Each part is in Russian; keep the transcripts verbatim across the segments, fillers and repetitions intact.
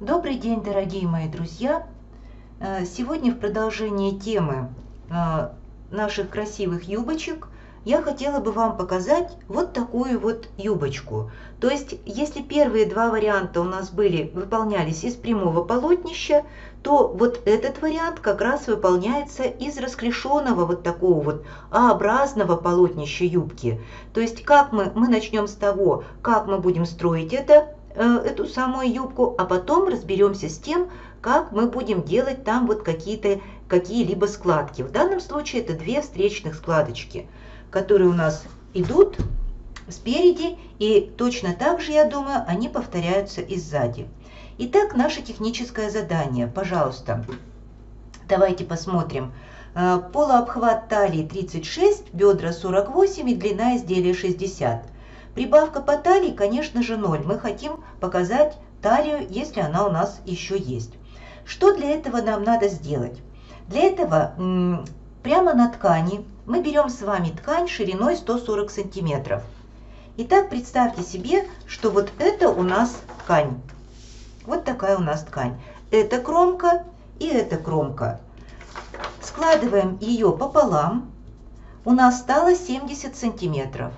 Добрый день, дорогие мои друзья! Сегодня в продолжении темы наших красивых юбочек я хотела бы вам показать вот такую вот юбочку. То есть, если первые два варианта у нас были, выполнялись из прямого полотнища, то вот этот вариант как раз выполняется из расклешенного вот такого вот А-образного полотнища юбки. То есть, как мы, мы начнем с того, как мы будем строить это, эту самую юбку, а потом разберемся с тем, как мы будем делать там вот какие-то какие-либо складки. В данном случае это две встречных складочки, которые у нас идут спереди, и точно так же, я думаю, они повторяются и сзади. Итак, наше техническое задание. Пожалуйста, давайте посмотрим. Полуобхват талии тридцать шесть, бедра сорок восемь и длина изделия шестьдесят. Прибавка по талии, конечно же, ноль. Мы хотим показать талию, если она у нас еще есть. Что для этого нам надо сделать? Для этого прямо на ткани мы берем с вами ткань шириной сто сорок сантиметров. Итак, представьте себе, что вот это у нас ткань. Вот такая у нас ткань. Это кромка и это кромка. Складываем ее пополам. У нас стало семьдесят сантиметров.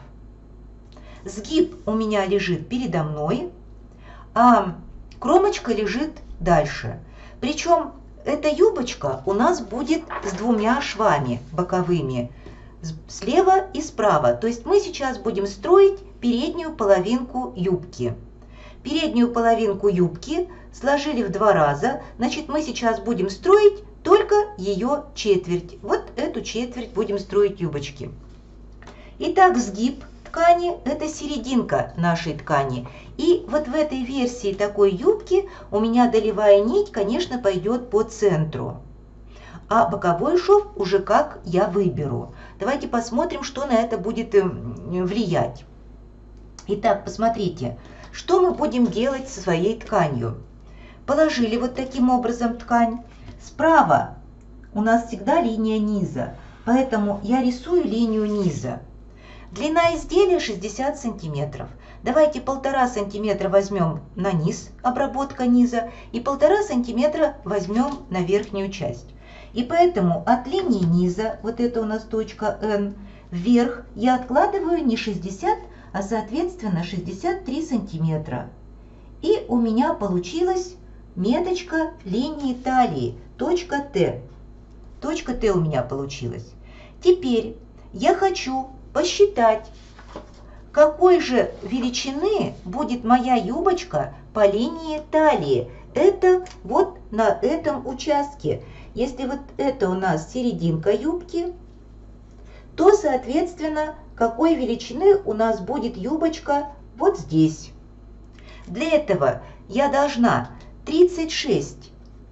Сгиб у меня лежит передо мной, а кромочка лежит дальше. Причем эта юбочка у нас будет с двумя швами боковыми, слева и справа. То есть мы сейчас будем строить переднюю половинку юбки. Переднюю половинку юбки сложили в два раза. Значит, мы сейчас будем строить только ее четверть. Вот эту четверть будем строить юбочки. Итак, сгиб ткани – это серединка нашей ткани. И вот в этой версии такой юбки у меня долевая нить, конечно, пойдет по центру. А боковой шов уже как я выберу. Давайте посмотрим, что на это будет влиять. Итак, посмотрите, что мы будем делать со своей тканью. Положили вот таким образом ткань. Справа у нас всегда линия низа, поэтому я рисую линию низа. Длина изделия шестьдесят сантиметров. Давайте полтора сантиметра возьмем на низ, обработка низа, и полтора сантиметра возьмем на верхнюю часть. И поэтому от линии низа, вот это у нас точка N, вверх я откладываю не шестьдесят, а соответственно шестьдесят три сантиметра. И у меня получилась меточка линии талии, точка Т. Точка Т у меня получилась. Теперь я хочу посчитать, какой же величины будет моя юбочка по линии талии. Это вот на этом участке. Если вот это у нас серединка юбки, то, соответственно, какой величины у нас будет юбочка вот здесь. Для этого я должна тридцать шесть,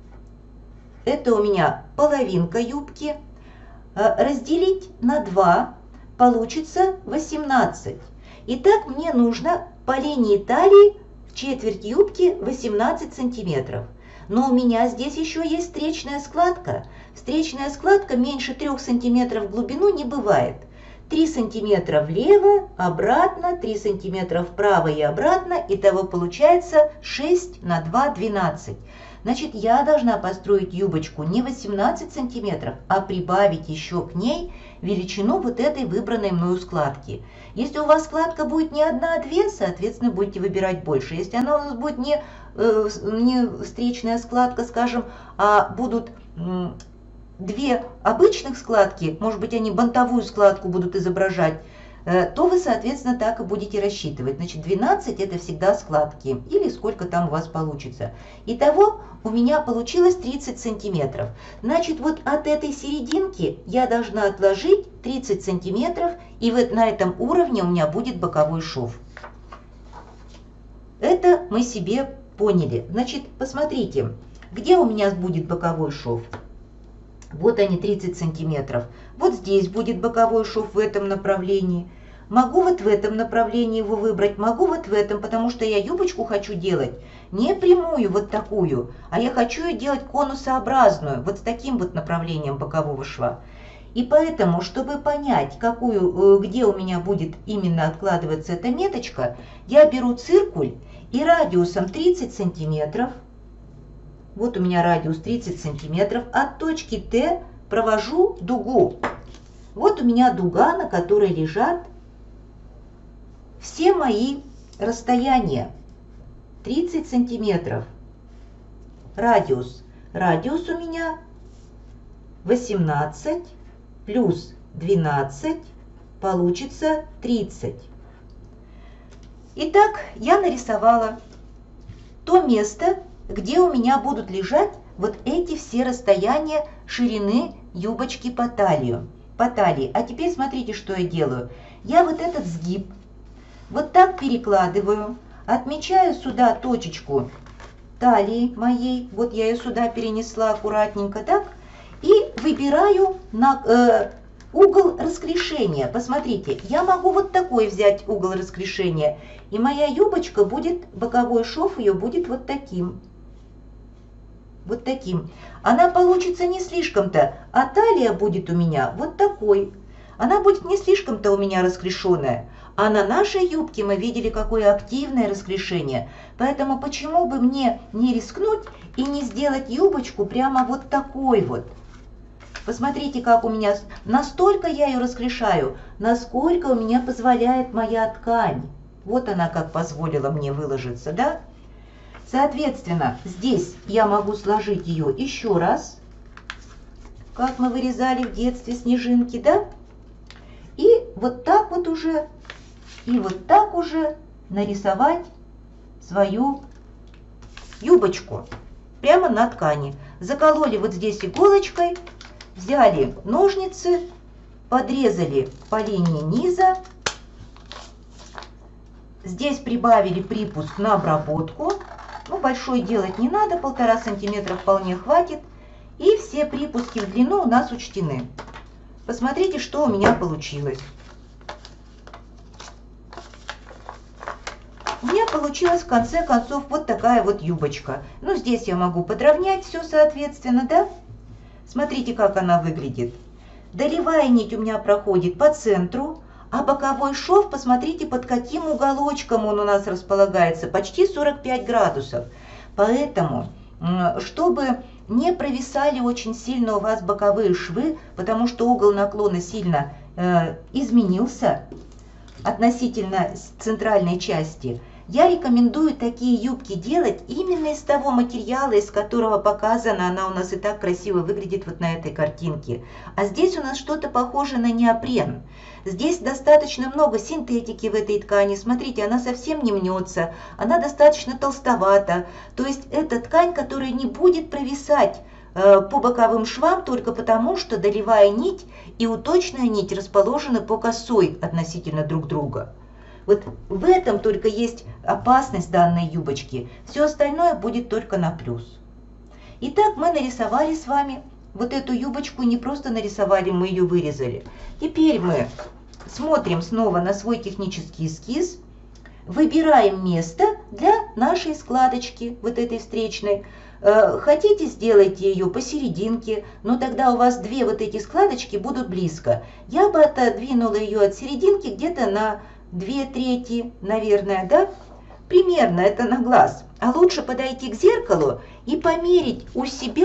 это у меня половинка юбки, разделить на два. Получится восемнадцать. Итак, мне нужно по линии талии в четверть юбки восемнадцать сантиметров. Но у меня здесь еще есть встречная складка. Встречная складка меньше трех сантиметров в глубину не бывает. три сантиметра влево, обратно, три сантиметра вправо и обратно. Итого получается шесть на два, двенадцать. Значит, я должна построить юбочку не восемнадцать сантиметров, а прибавить еще к ней величину вот этой выбранной мною складки. Если у вас складка будет не одна, а две, соответственно, будете выбирать больше. Если она у нас будет не, э, не встречная складка, скажем, а будут э, две обычных складки, может быть, они бантовую складку будут изображать, то вы, соответственно, так и будете рассчитывать. Значит, двенадцать это всегда складки, или сколько там у вас получится. Итого у меня получилось тридцать сантиметров. Значит, вот от этой серединки я должна отложить тридцать сантиметров, и вот на этом уровне у меня будет боковой шов. Это мы себе поняли. Значит, посмотрите, где у меня будет боковой шов. Вот они, тридцать сантиметров. Вот здесь будет боковой шов в этом направлении. Могу вот в этом направлении его выбрать, могу вот в этом, потому что я юбочку хочу делать не прямую вот такую, а я хочу ее делать конусообразную, вот с таким вот направлением бокового шва. И поэтому, чтобы понять, какую, где у меня будет именно откладываться эта меточка, я беру циркуль и радиусом тридцать сантиметров Вот у меня радиус тридцать сантиметров. От точки Т провожу дугу. Вот у меня дуга, на которой лежат все мои расстояния. тридцать сантиметров. Радиус. Радиус у меня восемнадцать плюс двенадцать, получится тридцать. Итак, я нарисовала то место, где у меня будут лежать вот эти все расстояния ширины юбочки по талию, по талии. А теперь смотрите, что я делаю. Я вот этот сгиб вот так перекладываю, отмечаю сюда точечку талии моей, вот я ее сюда перенесла аккуратненько так, и выбираю на, э, угол раскрешения. Посмотрите, я могу вот такой взять угол раскрешения, и моя юбочка будет, боковой шов ее будет вот таким. Вот таким. Она получится не слишком-то, а талия будет у меня вот такой. Она будет не слишком-то у меня раскрешенная. А на нашей юбке мы видели, какое активное раскрешение. Поэтому почему бы мне не рискнуть и не сделать юбочку прямо вот такой вот. Посмотрите, как у меня, настолько я ее раскрешаю, насколько у меня позволяет моя ткань. Вот она как позволила мне выложиться, да? Соответственно, здесь я могу сложить ее еще раз, как мы вырезали в детстве снежинки, да? И вот так вот уже, и вот так уже нарисовать свою юбочку прямо на ткани. Закололи вот здесь иголочкой, взяли ножницы, подрезали по линии низа, здесь прибавили припуск на обработку. Ну, большой делать не надо, полтора сантиметра вполне хватит. И все припуски в длину у нас учтены. Посмотрите, что у меня получилось. У меня получилась в конце концов вот такая вот юбочка. Ну, здесь я могу подровнять все соответственно, да? Смотрите, как она выглядит. Долевая нить у меня проходит по центру, а боковой шов, посмотрите, под каким уголочком он у нас располагается, почти сорок пять градусов. Поэтому, чтобы не провисали очень сильно у вас боковые швы, потому что угол наклона сильно э, изменился относительно центральной части, я рекомендую такие юбки делать именно из того материала, из которого показана, она у нас и так красиво выглядит вот на этой картинке. А здесь у нас что-то похоже на неопрен. Здесь достаточно много синтетики в этой ткани. Смотрите, она совсем не мнется, она достаточно толстовата. То есть это ткань, которая не будет провисать э, по боковым швам только потому, что долевая нить и уточная нить расположены по косой относительно друг друга. Вот в этом только есть опасность данной юбочки. Все остальное будет только на плюс. Итак, мы нарисовали с вами вот эту юбочку. Не просто нарисовали, мы ее вырезали. Теперь мы смотрим снова на свой технический эскиз. Выбираем место для нашей складочки, вот этой встречной. Хотите, сделайте ее посерединке, но тогда у вас две вот эти складочки будут близко. Я бы отодвинула ее от серединки где-то на две трети, наверное, да? Примерно, это на глаз. А лучше подойти к зеркалу и померить у себя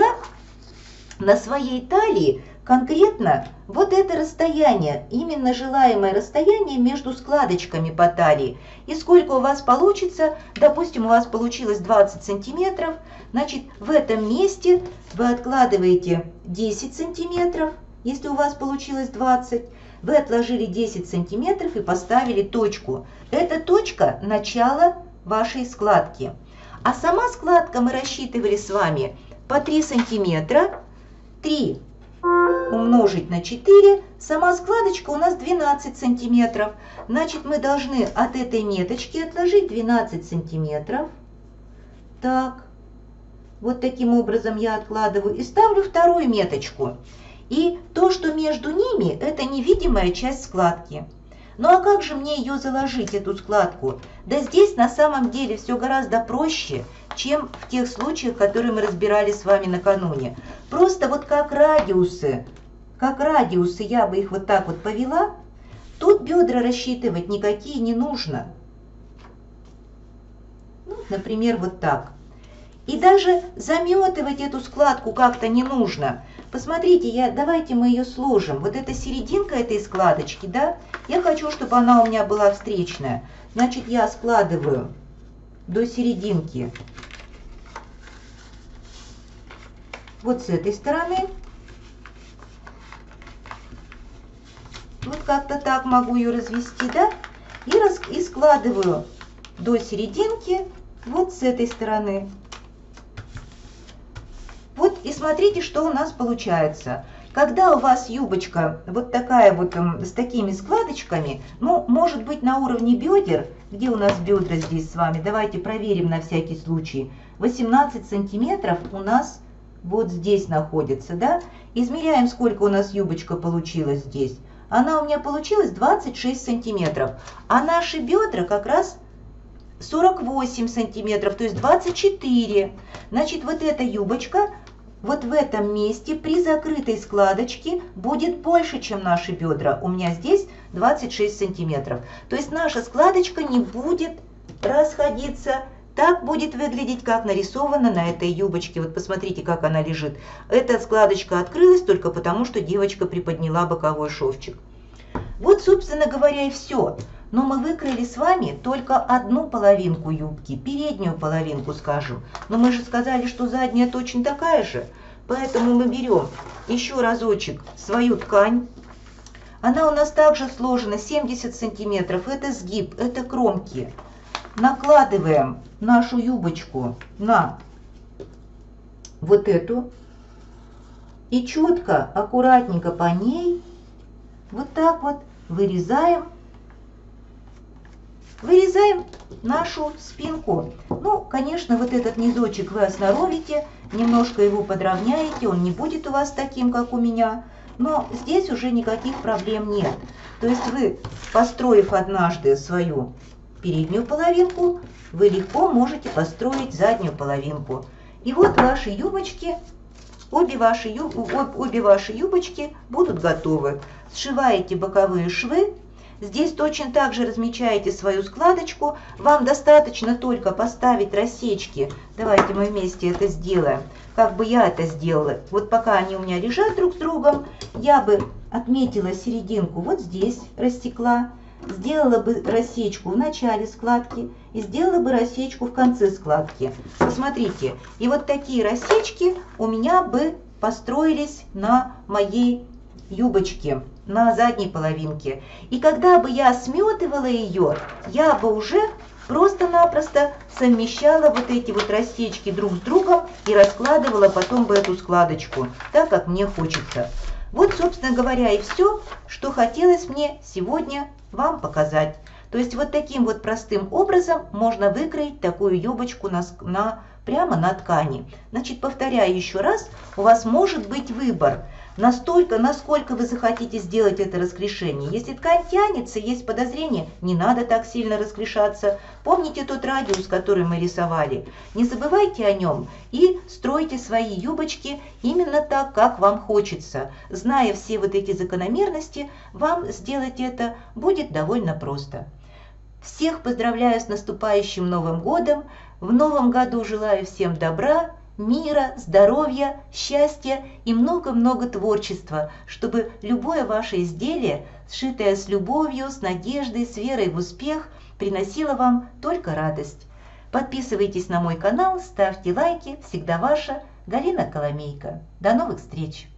на своей талии конкретно вот это расстояние, именно желаемое расстояние между складочками по талии. И сколько у вас получится, допустим, у вас получилось двадцать сантиметров, значит, в этом месте вы откладываете десять сантиметров, если у вас получилось двадцать. Вы отложили десять сантиметров и поставили точку. Эта точка – начало вашей складки. А сама складка мы рассчитывали с вами по три сантиметра. три умножить на четыре. Сама складочка у нас двенадцать сантиметров. Значит, мы должны от этой меточки отложить двенадцать сантиметров. Так, вот таким образом я откладываю и ставлю вторую меточку. И то, что между ними, это невидимая часть складки. Ну а как же мне ее заложить, эту складку? Да здесь на самом деле все гораздо проще, чем в тех случаях, которые мы разбирали с вами накануне. Просто вот как радиусы, как радиусы, я бы их вот так вот повела, тут бедра рассчитывать никакие не нужно. Ну, например, вот так. И даже заметывать эту складку как-то не нужно. Посмотрите, я, давайте мы ее сложим. Вот эта серединка этой складочки, да, я хочу, чтобы она у меня была встречная. Значит, я складываю до серединки вот с этой стороны. Вот как-то так могу ее развести, да? И, раз, и складываю до серединки вот с этой стороны. Вот и смотрите, что у нас получается. Когда у вас юбочка вот такая вот с такими складочками, ну, может быть, на уровне бедер, где у нас бедра здесь с вами, давайте проверим на всякий случай, восемнадцать сантиметров у нас вот здесь находится, да? Измеряем, сколько у нас юбочка получилась здесь. Она у меня получилась двадцать шесть сантиметров, а наши бедра как раз сорок восемь сантиметров, то есть двадцать четыре. Значит, вот эта юбочка вот в этом месте при закрытой складочке будет больше, чем наши бедра. У меня здесь двадцать шесть сантиметров. То есть наша складочка не будет расходиться. Так будет выглядеть, как нарисовано на этой юбочке. Вот посмотрите, как она лежит. Эта складочка открылась только потому, что девочка приподняла боковой шовчик. Вот, собственно говоря, и все. Но мы выкроили с вами только одну половинку юбки, переднюю половинку, скажем. Но мы же сказали, что задняя точно такая же. Поэтому мы берем еще разочек свою ткань. Она у нас также сложена семьдесят сантиметров. Это сгиб, это кромки. Накладываем нашу юбочку на вот эту. И четко, аккуратненько по ней вот так вот вырезаем. Вырезаем нашу спинку. Ну, конечно, вот этот низочек вы осноровите, немножко его подровняете, он не будет у вас таким, как у меня, но здесь уже никаких проблем нет. То есть вы, построив однажды свою переднюю половинку, вы легко можете построить заднюю половинку. И вот ваши юбочки, обе ваши, обе ваши юбочки будут готовы. Сшиваете боковые швы. Здесь точно так же размечаете свою складочку. Вам достаточно только поставить рассечки. Давайте мы вместе это сделаем. Как бы я это сделала. Вот пока они у меня лежат друг с другом, я бы отметила серединку вот здесь, рассекла. Сделала бы рассечку в начале складки и сделала бы рассечку в конце складки. Посмотрите, и вот такие рассечки у меня бы построились на моей юбочке, на задней половинке. И когда бы я сметывала ее, я бы уже просто-напросто совмещала вот эти вот рассечки друг с другом и раскладывала потом бы эту складочку, так как мне хочется. Вот, собственно говоря, и все, что хотелось мне сегодня вам показать. То есть вот таким вот простым образом можно выкроить такую юбочку на, на, прямо на ткани. Значит, повторяю еще раз, у вас может быть выбор. Настолько, насколько вы захотите сделать это расклешение. Если ткань тянется, есть подозрение, не надо так сильно расклешаться. Помните тот радиус, который мы рисовали. Не забывайте о нем и стройте свои юбочки именно так, как вам хочется. Зная все вот эти закономерности, вам сделать это будет довольно просто. Всех поздравляю с наступающим Новым годом. В Новом году желаю всем добра, мира, здоровья, счастья и много-много творчества, чтобы любое ваше изделие, сшитое с любовью, с надеждой, с верой в успех, приносило вам только радость. Подписывайтесь на мой канал, ставьте лайки. Всегда ваша Галина Коломейко. До новых встреч!